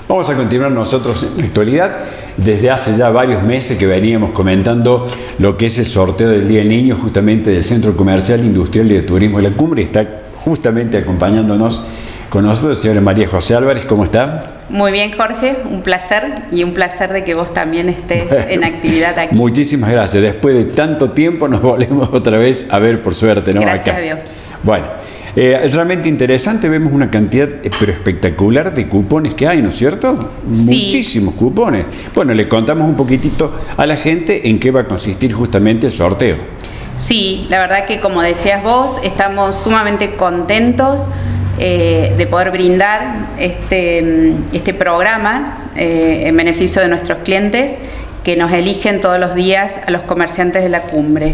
Vamos a continuar nosotros en la actualidad. Desde hace ya varios meses que veníamos comentando lo que es el sorteo del Día del Niño, justamente del Centro Comercial, Industrial y de Turismo de la Cumbre. Está justamente acompañándonos con nosotros la señora María José Álvarez. ¿Cómo está? Muy bien, Jorge, un placer y un placer de que vos también estés en actividad aquí. Muchísimas gracias. Después de tanto tiempo nos volvemos otra vez a ver, por suerte, ¿no? Gracias acá. a Dios. Bueno, es realmente interesante. Vemos una cantidad pero espectacular de cupones que hay, ¿no es cierto? Sí. Muchísimos cupones. Bueno, le contamos un poquitito a la gente en qué va a consistir justamente el sorteo. Sí, la verdad que como decías vos, estamos sumamente contentos de poder brindar este programa en beneficio de nuestros clientes que nos eligen todos los días a los comerciantes de la cumbre.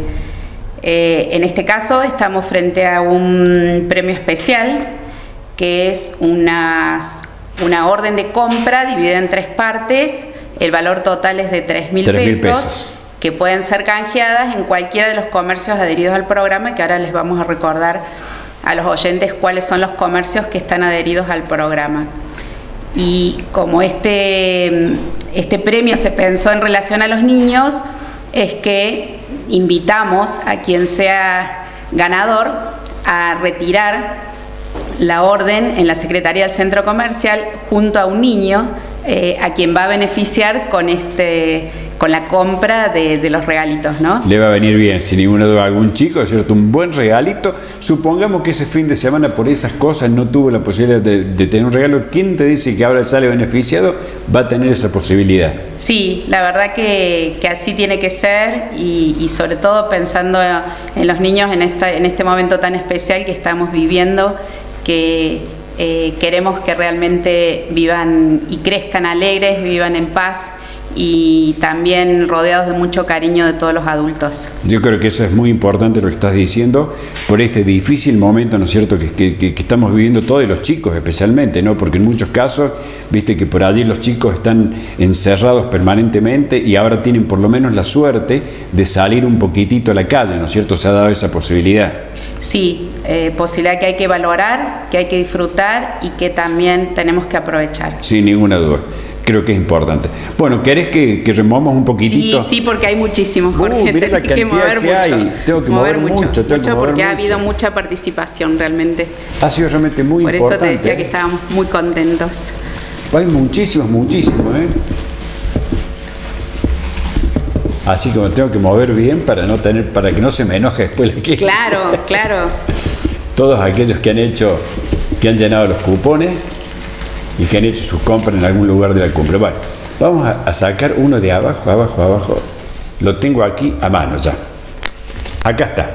En este caso estamos frente a un premio especial que es una orden de compra dividida en 3 partes. El valor total es de 3.000 pesos que pueden ser canjeadas en cualquiera de los comercios adheridos al programa, que ahora les vamos a recordar a los oyentes cuáles son los comercios que están adheridos al programa. Y como este premio se pensó en relación a los niños, es que invitamos a quien sea ganador a retirar la orden en la Secretaría del Centro Comercial junto a un niño a quien va a beneficiar con la compra de los regalitos, ¿no? Le va a venir bien, sin ninguna duda, a algún chico, ¿es cierto? Un buen regalito. Supongamos que ese fin de semana por esas cosas no tuvo la posibilidad de tener un regalo. ¿Quién te dice que ahora sale beneficiado? Va a tener esa posibilidad. Sí, la verdad que así tiene que ser y sobre todo pensando en los niños en este momento tan especial que estamos viviendo, que queremos que realmente vivan y crezcan alegres, vivan en paz y también rodeados de mucho cariño de todos los adultos. Yo creo que eso es muy importante lo que estás diciendo por este difícil momento, ¿no es cierto?, que estamos viviendo todos y los chicos especialmente, ¿no? Porque en muchos casos, viste que por allí los chicos están encerrados permanentemente y ahora tienen por lo menos la suerte de salir un poquitito a la calle, ¿no es cierto? Se ha dado esa posibilidad. Sí, posibilidad que hay que valorar, que hay que disfrutar y que también tenemos que aprovechar. Sin ninguna duda. Creo que es importante. Bueno, ¿querés que removamos un poquitito? Sí, porque hay muchísimos, Jorge. Mira la cantidad que mover mucho. Hay. Tengo que mover mucho. Porque ha habido mucha participación realmente. Ha sido realmente muy importante. Por eso te decía que estábamos muy contentos. Hay muchísimos, ¿eh? Así que me tengo que mover bien para que no se me enoje después la que... Claro, claro. Todos aquellos que han llenado los cupones y que han hecho sus compras en algún lugar de la cumbre. Bueno, vamos a sacar uno de abajo. Lo tengo aquí a mano ya. Acá está.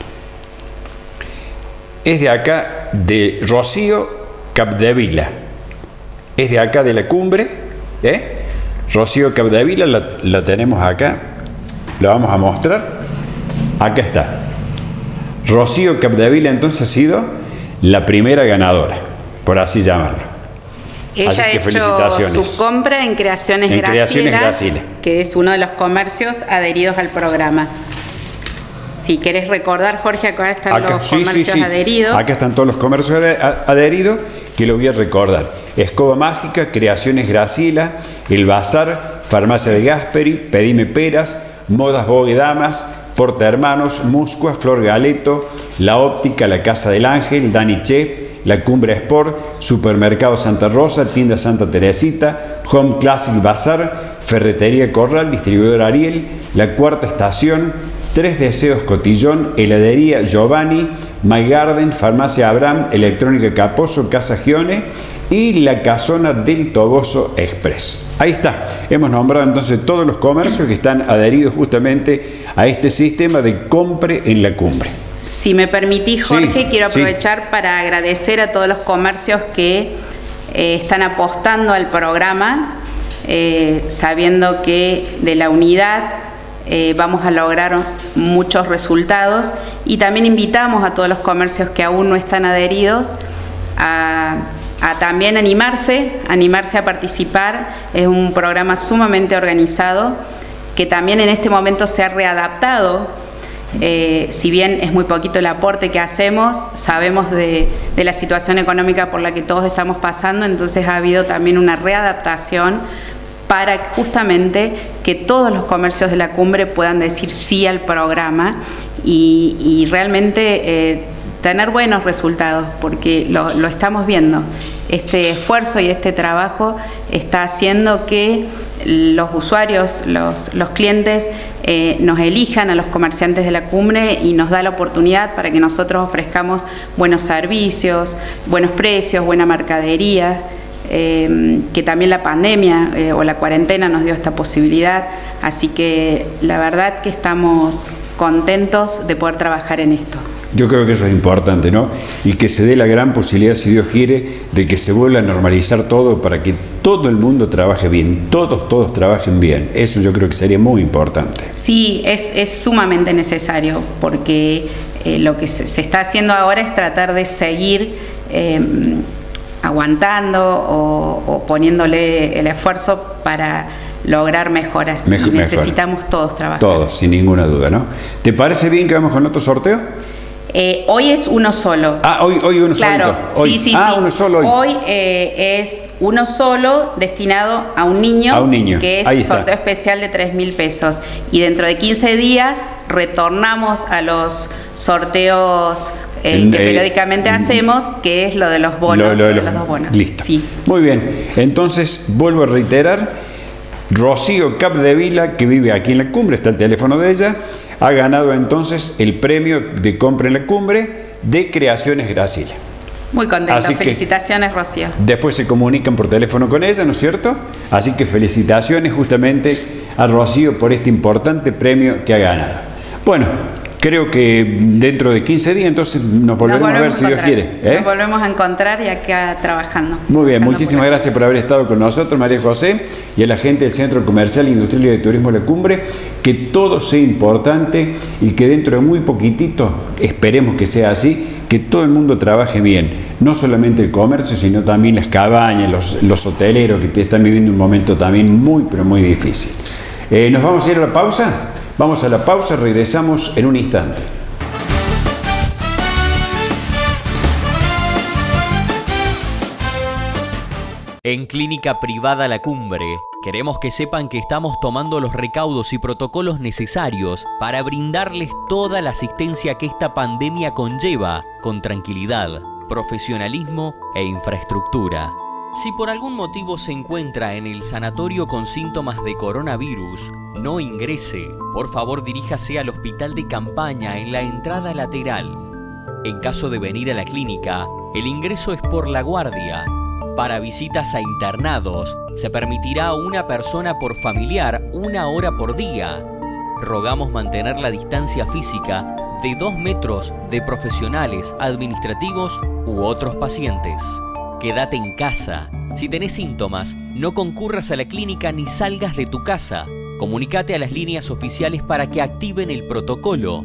Es de acá de Rocío Capdevila. Es de acá de la cumbre. Rocío Capdevila la tenemos acá. La vamos a mostrar. Acá está. Rocío Capdevila entonces ha sido la primera ganadora, por así llamarlo. Ella ha hecho su compra en Creaciones Graciela, que es uno de los comercios adheridos al programa. Si querés recordar, Jorge, acá están los comercios adheridos. Acá están todos los comercios adheridos, que lo voy a recordar. Escoba Mágica, Creaciones Graciela, El Bazar, Farmacia de Gasperi, Pedime Peras, Modas Vogue Damas, Porta Hermanos, Muscua, Flor Galeto, La Óptica, La Casa del Ángel, Dani Che, La Cumbre Sport, Supermercado Santa Rosa, Tienda Santa Teresita, Home Classic Bazar, Ferretería Corral, Distribuidor Ariel, La Cuarta Estación, Tres Deseos Cotillón, Heladería Giovanni, My Garden, Farmacia Abraham, Electrónica Caposo, Casa Gione y La Casona del Toboso Express. Ahí está. Hemos nombrado entonces todos los comercios que están adheridos justamente a este sistema de compre en la cumbre. Si me permitís, Jorge, quiero aprovechar para agradecer a todos los comercios que están apostando al programa, sabiendo que de la unidad vamos a lograr muchos resultados, y también invitamos a todos los comercios que aún no están adheridos a también animarse a participar. Es un programa sumamente organizado que también en este momento se ha readaptado Si bien es muy poquito el aporte que hacemos, sabemos de la situación económica por la que todos estamos pasando, entonces ha habido también una readaptación para justamente que todos los comercios de la cumbre puedan decir sí al programa y realmente tener buenos resultados, porque lo estamos viendo. Este esfuerzo y este trabajo está haciendo que los usuarios, los clientes nos elijan a los comerciantes de la cumbre y nos da la oportunidad para que nosotros ofrezcamos buenos servicios, buenos precios, buena mercadería, que también la pandemia o la cuarentena nos dio esta posibilidad. Así que la verdad que estamos contentos de poder trabajar en esto. Yo creo que eso es importante, ¿no? Y que se dé la gran posibilidad, si Dios quiere, de que se vuelva a normalizar todo para que todo el mundo trabaje bien, todos trabajen bien. Eso yo creo que sería muy importante. Sí, es sumamente necesario, porque lo que se está haciendo ahora es tratar de seguir aguantando o poniéndole el esfuerzo para lograr mejoras. Y necesitamos todos trabajar. Todos, sin ninguna duda, ¿no? ¿Te parece bien que vamos con otro sorteo? Hoy es uno solo. Hoy uno solo. Claro, hoy. Sí. Uno solo hoy. Hoy es uno solo destinado a un niño. Que es sorteo especial de 3.000 pesos. Y dentro de 15 días retornamos a los sorteos que periódicamente hacemos, que es lo de los bonos. Lo de los 2 bonos. Listo. Sí. Muy bien. Entonces, vuelvo a reiterar, Rocío Capdevila, que vive aquí en la cumbre, está el teléfono de ella, ha ganado entonces el premio de compra en la cumbre de Creaciones Gracila. Muy contenta, felicitaciones Rocío. Después se comunican por teléfono con ella, ¿no es cierto? Sí. Así que felicitaciones justamente a Rocío por este importante premio que ha ganado. Bueno, creo que dentro de 15 días entonces nos volvemos a ver si Dios quiere. Nos volvemos a encontrar y acá trabajando. Muy bien, muchísimas gracias por haber estado con nosotros, María José, y a la gente del Centro Comercial, Industrial y de Turismo La Cumbre, que todo sea importante y que dentro de muy poquitito, esperemos que sea así, que todo el mundo trabaje bien, no solamente el comercio, sino también las cabañas, los hoteleros que están viviendo un momento también muy, pero muy difícil. ¿Nos vamos a ir a la pausa? Vamos a la pausa, regresamos en un instante. En Clínica Privada La Cumbre, queremos que sepan que estamos tomando los recaudos y protocolos necesarios para brindarles toda la asistencia que esta pandemia conlleva, con tranquilidad, profesionalismo e infraestructura. Si por algún motivo se encuentra en el sanatorio con síntomas de coronavirus, no ingrese. Por favor, diríjase al hospital de campaña en la entrada lateral. En caso de venir a la clínica, el ingreso es por la guardia. Para visitas a internados, se permitirá a una persona por familiar 1 hora por día. Rogamos mantener la distancia física de 2 metros de profesionales, administrativos u otros pacientes. Quédate en casa. Si tenés síntomas, no concurras a la clínica ni salgas de tu casa. Comunícate a las líneas oficiales para que activen el protocolo.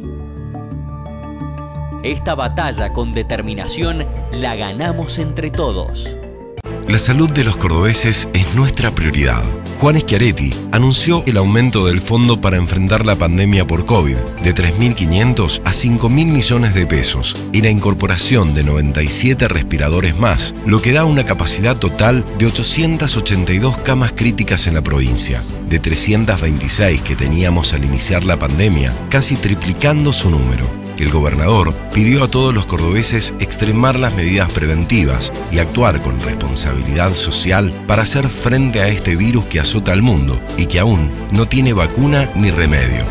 Esta batalla con determinación la ganamos entre todos. La salud de los cordobeses es nuestra prioridad. Juan Schiaretti anunció el aumento del fondo para enfrentar la pandemia por COVID de 3.500 a 5.000 millones de pesos y la incorporación de 97 respiradores más, lo que da una capacidad total de 882 camas críticas en la provincia, de 326 que teníamos al iniciar la pandemia, casi triplicando su número. El gobernador pidió a todos los cordobeses extremar las medidas preventivas y actuar con responsabilidad social para hacer frente a este virus que azota al mundo y que aún no tiene vacuna ni remedio.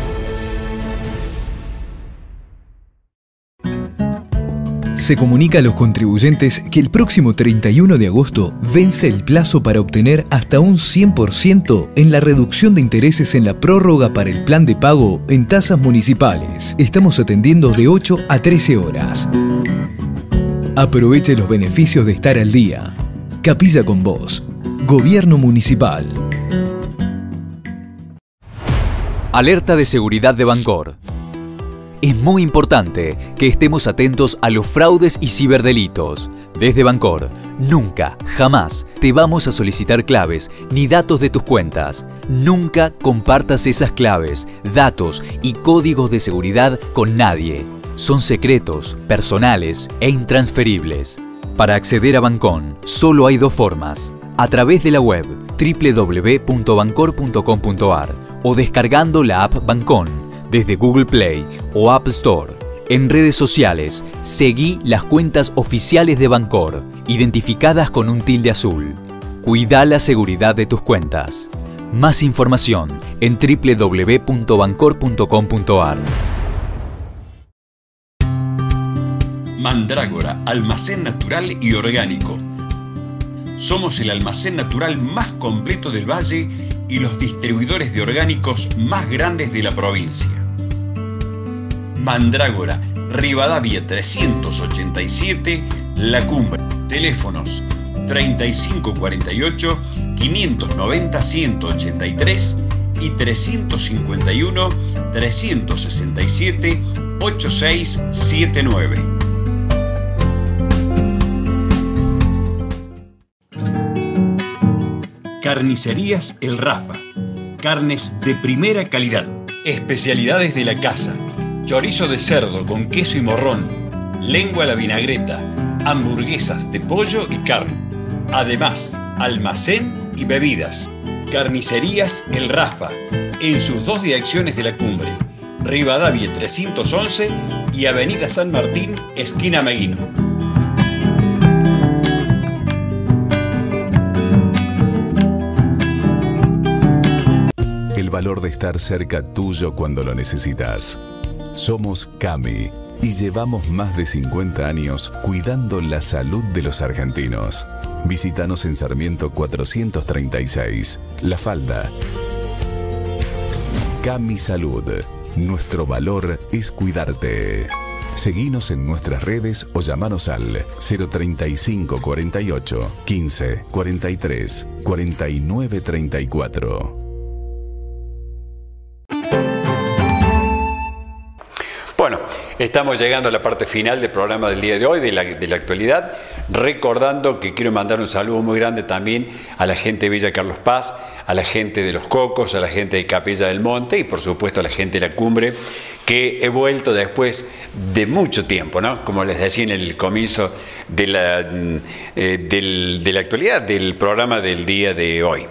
Se comunica a los contribuyentes que el próximo 31 de agosto vence el plazo para obtener hasta un 100% en la reducción de intereses en la prórroga para el plan de pago en tasas municipales. Estamos atendiendo de 8 a 13 horas. Aproveche los beneficios de estar al día. Capilla con vos. Gobierno Municipal. Alerta de seguridad de Bancor. Es muy importante que estemos atentos a los fraudes y ciberdelitos. Desde Bancor, nunca, jamás te vamos a solicitar claves ni datos de tus cuentas. Nunca compartas esas claves, datos y códigos de seguridad con nadie. Son secretos, personales e intransferibles. Para acceder a Bancon, solo hay dos formas. A través de la web www.bancor.com.ar o descargando la app Bancon desde Google Play o App Store. En redes sociales, seguí las cuentas oficiales de Bancor, identificadas con un tilde azul. Cuida la seguridad de tus cuentas. Más información en www.bancor.com.ar. Mandrágora, almacén natural y orgánico. Somos el almacén natural más completo del Valle y los distribuidores de orgánicos más grandes de la provincia. Mandrágora, Rivadavia 387, La Cumbre. Teléfonos 3548-590-183 y 351-367-8679. Carnicerías El Rafa. Carnes de primera calidad. Especialidades de la casa. Chorizo de cerdo con queso y morrón, lengua a la vinagreta, hamburguesas de pollo y carne. Además, almacén y bebidas. Carnicerías El Rafa, en sus dos direcciones de La Cumbre, Rivadavia 311 y Avenida San Martín, esquina Meguino. El valor de estar cerca tuyo cuando lo necesitas. Somos CAMI y llevamos más de 50 años cuidando la salud de los argentinos. Visítanos en Sarmiento 436, La Falda. CAMI Salud. Nuestro valor es cuidarte. Seguinos en nuestras redes o llamanos al 035 48 15 43 49 34. Bueno, estamos llegando a la parte final del programa del día de hoy, de la actualidad, recordando que quiero mandar un saludo muy grande también a la gente de Villa Carlos Paz, a la gente de Los Cocos, a la gente de Capilla del Monte y por supuesto a la gente de La Cumbre, que he vuelto después de mucho tiempo, ¿no? Como les decía en el comienzo de la actualidad del programa del día de hoy.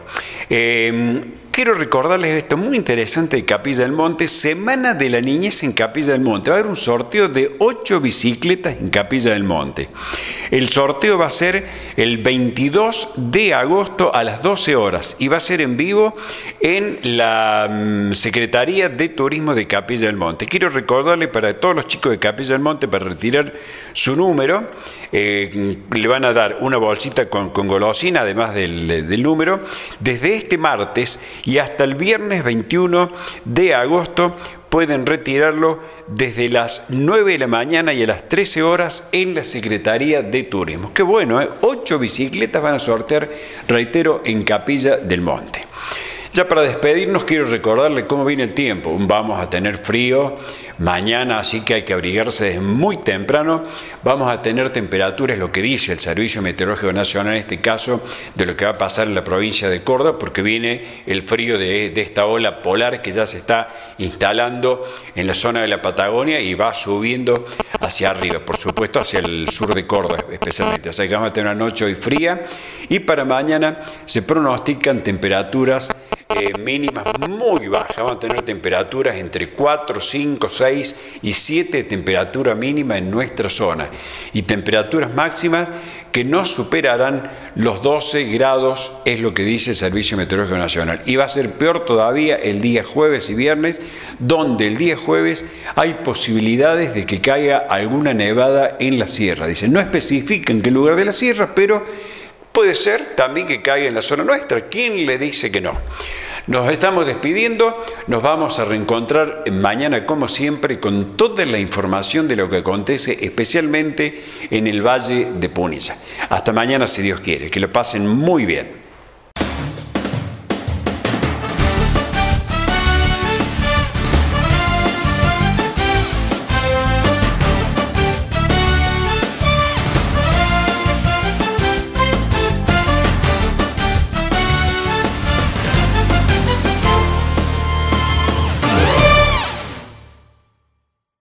Quiero recordarles esto muy interesante de Capilla del Monte, Semana de la Niñez en Capilla del Monte. Va a haber un sorteo de 8 bicicletas en Capilla del Monte. El sorteo va a ser el 22 de agosto a las 12 horas y va a ser en vivo en la Secretaría de Turismo de Capilla del Monte. Quiero recordarle para todos los chicos de Capilla del Monte, para retirar su número, le van a dar una bolsita con golosina, además del número, desde este martes y hasta el viernes 21 de agosto pueden retirarlo desde las 9 de la mañana y a las 13 horas en la Secretaría de Turismo. Qué bueno, ¿eh? 8 bicicletas van a sortear, reitero, en Capilla del Monte. Ya para despedirnos quiero recordarle cómo viene el tiempo. Vamos a tener frío mañana, así que hay que abrigarse desde muy temprano. Vamos a tener temperaturas, lo que dice el Servicio Meteorológico Nacional en este caso, de lo que va a pasar en la provincia de Córdoba, porque viene el frío de esta ola polar que ya se está instalando en la zona de la Patagonia y va subiendo hacia arriba, por supuesto hacia el sur de Córdoba especialmente. Así que vamos a tener una noche hoy fría y para mañana se pronostican temperaturas mínimas muy bajas. Vamos a tener temperaturas entre 4, 5, 6 y 7 de temperatura mínima en nuestra zona y temperaturas máximas que no superarán los 12 grados, es lo que dice el Servicio Meteorológico Nacional. Y va a ser peor todavía el día jueves y viernes, donde el día jueves hay posibilidades de que caiga alguna nevada en la sierra. Dice, no especifica en qué lugar de la sierra, pero puede ser también que caiga en la zona nuestra. ¿Quién le dice que no? Nos estamos despidiendo, nos vamos a reencontrar mañana como siempre con toda la información de lo que acontece especialmente en el Valle de Punilla. Hasta mañana si Dios quiere, que lo pasen muy bien.